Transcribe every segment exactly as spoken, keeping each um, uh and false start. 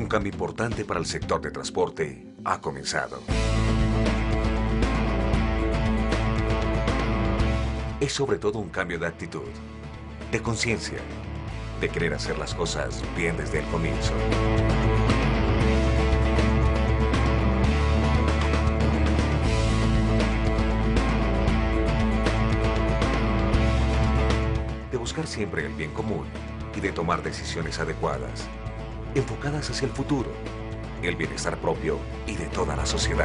cambio importante para el sector de transporte ha comenzado. Es sobre todo un cambio de actitud, de conciencia, de querer hacer las cosas bien desde el comienzo. De buscar siempre el bien común y de tomar decisiones adecuadas, enfocadas hacia el futuro, el bienestar propio y de toda la sociedad.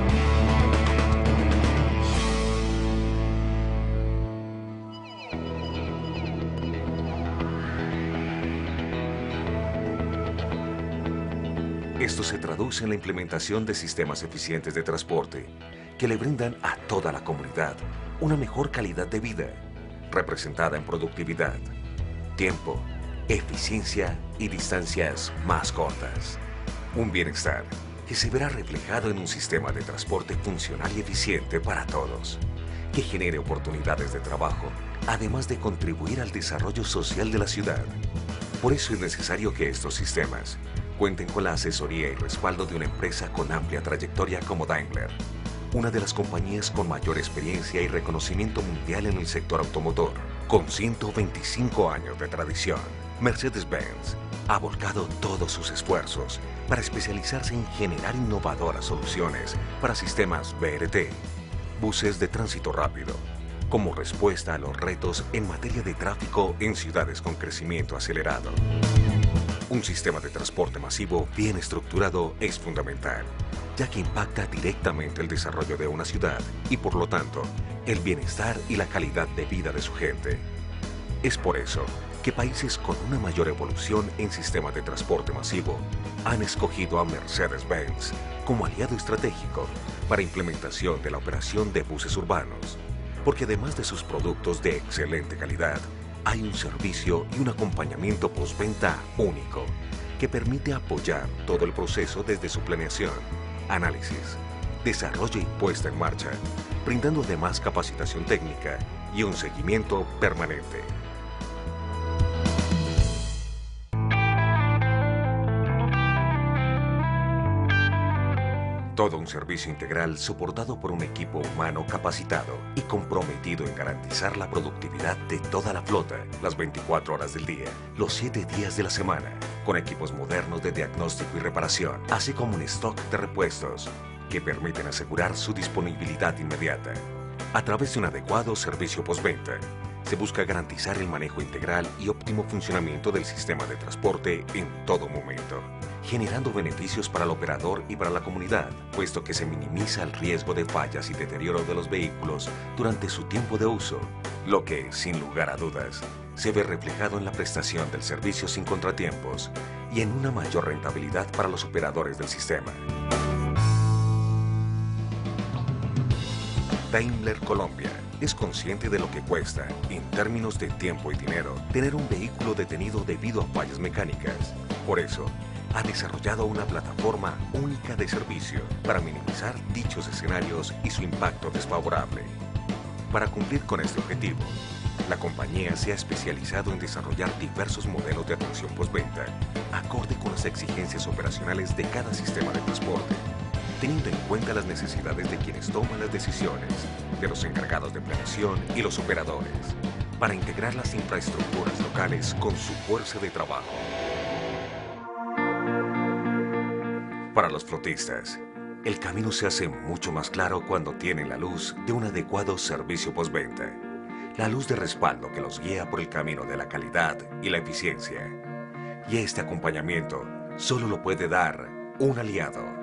Esto se traduce en la implementación de sistemas eficientes de transporte que le brindan a toda la comunidad una mejor calidad de vida, representada en productividad, tiempo, eficiencia y distancias más cortas. Un bienestar que se verá reflejado en un sistema de transporte funcional y eficiente para todos, que genere oportunidades de trabajo, además de contribuir al desarrollo social de la ciudad. Por eso es necesario que estos sistemas cuenten con la asesoría y respaldo de una empresa con amplia trayectoria como Daimler, una de las compañías con mayor experiencia y reconocimiento mundial en el sector automotor. Con ciento veinticinco años de tradición, Mercedes-Benz ha volcado todos sus esfuerzos para especializarse en generar innovadoras soluciones para sistemas B R T, buses de tránsito rápido, como respuesta a los retos en materia de tráfico en ciudades con crecimiento acelerado. Un sistema de transporte masivo bien estructurado es fundamental, ya que impacta directamente el desarrollo de una ciudad y, por lo tanto, el bienestar y la calidad de vida de su gente. Es por eso que países con una mayor evolución en sistemas de transporte masivo han escogido a Mercedes-Benz como aliado estratégico para implementación de la operación de buses urbanos, porque además de sus productos de excelente calidad, hay un servicio y un acompañamiento postventa único que permite apoyar todo el proceso desde su planeación, análisis, desarrollo y puesta en marcha, brindando además capacitación técnica y un seguimiento permanente. Todo un servicio integral soportado por un equipo humano capacitado y comprometido en garantizar la productividad de toda la flota las veinticuatro horas del día, los siete días de la semana, con equipos modernos de diagnóstico y reparación, así como un stock de repuestos que permiten asegurar su disponibilidad inmediata. A través de un adecuado servicio postventa, se busca garantizar el manejo integral y óptimo funcionamiento del sistema de transporte en todo momento, generando beneficios para el operador y para la comunidad, puesto que se minimiza el riesgo de fallas y deterioro de los vehículos durante su tiempo de uso, lo que, sin lugar a dudas, se ve reflejado en la prestación del servicio sin contratiempos y en una mayor rentabilidad para los operadores del sistema. Daimler Colombia es consciente de lo que cuesta, en términos de tiempo y dinero, tener un vehículo detenido debido a fallas mecánicas. Por eso, ha desarrollado una plataforma única de servicio para minimizar dichos escenarios y su impacto desfavorable. Para cumplir con este objetivo, la compañía se ha especializado en desarrollar diversos modelos de atención postventa, acorde con las exigencias operacionales de cada sistema de transporte, teniendo en cuenta las necesidades de quienes toman las decisiones, de los encargados de planeación y los operadores, para integrar las infraestructuras locales con su fuerza de trabajo. Para los flotistas, el camino se hace mucho más claro cuando tienen la luz de un adecuado servicio postventa, la luz de respaldo que los guía por el camino de la calidad y la eficiencia. Y este acompañamiento solo lo puede dar un aliado.